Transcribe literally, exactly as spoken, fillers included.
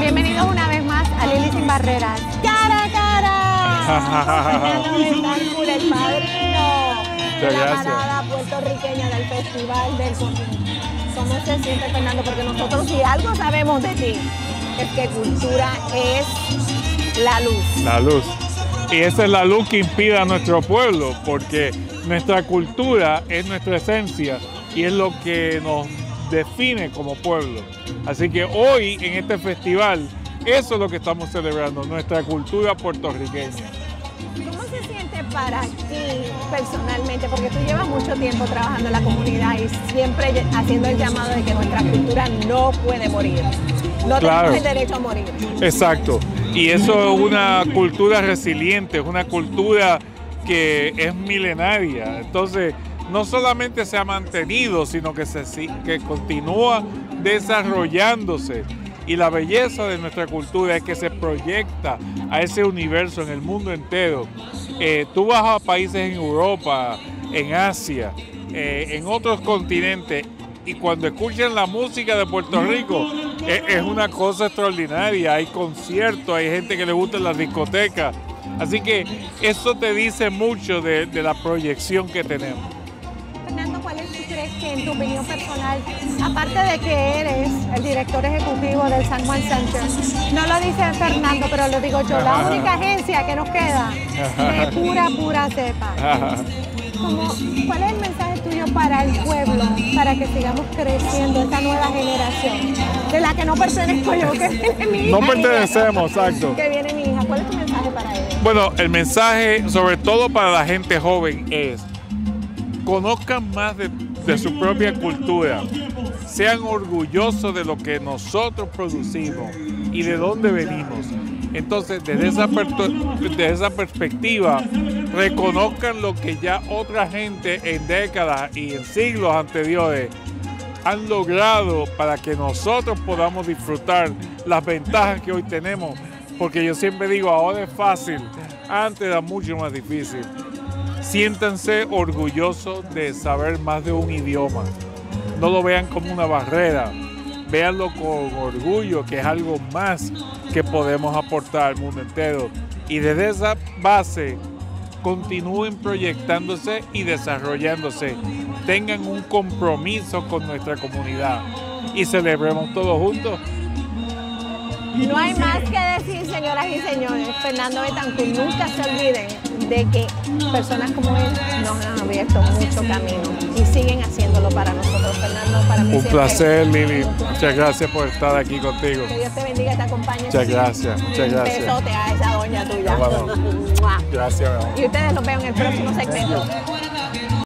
Bienvenidos una vez más a Lili Sin Barreras. ¡Cara a cara! Fernando Betancur, el padrino de la parada puertorriqueña del Festival del Cómic. ¿Cómo se siente, Fernando? Porque nosotros, si algo sabemos de ti, es que cultura es la luz. La luz. Y esa es la luz que inspira a nuestro pueblo, porque nuestra cultura es nuestra esencia y es lo que nos define como pueblo. Así que hoy en este festival, eso es lo que estamos celebrando, nuestra cultura puertorriqueña. ¿Cómo se siente para ti personalmente? Porque tú llevas mucho tiempo trabajando en la comunidad y siempre haciendo el llamado de que nuestra cultura no puede morir. No Claro. tenemos el derecho a morir. Exacto. Y eso es una cultura resiliente, es una cultura que es milenaria. Entonces, no solamente se ha mantenido, sino que, se, que continúa desarrollándose. Y la belleza de nuestra cultura es que se proyecta a ese universo en el mundo entero. Eh, tú vas a países en Europa, en Asia, eh, en otros continentes, y cuando escuchan la música de Puerto Rico, es, es una cosa extraordinaria. Hay conciertos, hay gente que le gusta las discotecas. Así que eso te dice mucho de, de la proyección que tenemos. Fernando, ¿cuál es, tú crees que en tu opinión personal, aparte de que eres el director ejecutivo del San Juan Center, no lo dice Fernando, pero lo digo yo, la única agencia que nos queda de pura, pura cepa? Como, ¿cuál es el mensaje tuyo para el pueblo, para que sigamos creciendo esta nueva generación, de la que no pertenezco yo, que viene mi hija? No pertenecemos, exacto. Que viene mi hija. ¿Cuál es tu mensaje para ella? Bueno, el mensaje, sobre todo para la gente joven, es: conozcan más de, de su propia cultura, sean orgullosos de lo que nosotros producimos y de dónde venimos. Entonces, desde esa, desde esa perspectiva, reconozcan lo que ya otra gente en décadas y en siglos anteriores han logrado para que nosotros podamos disfrutar las ventajas que hoy tenemos. Porque yo siempre digo, ahora es fácil, antes era mucho más difícil. Siéntanse orgullosos de saber más de un idioma. No lo vean como una barrera. Véanlo con orgullo, que es algo más que podemos aportar al mundo entero. Y desde esa base, continúen proyectándose y desarrollándose. Tengan un compromiso con nuestra comunidad y celebremos todos juntos. No hay más que decir, señoras y señores. Fernando Betancur, nunca se olviden de que personas como él nos han abierto mucho camino y siguen haciéndolo para nosotros. Fernando, para mí Un siempre placer, Lili. un placer. Muchas gracias por estar aquí contigo. Que Dios te bendiga y te acompañe. Muchas gracias, muchas gracias. Un besote a esa doña tuya. Bueno, gracias, mi amor. Y ustedes los veo en el próximo segmento.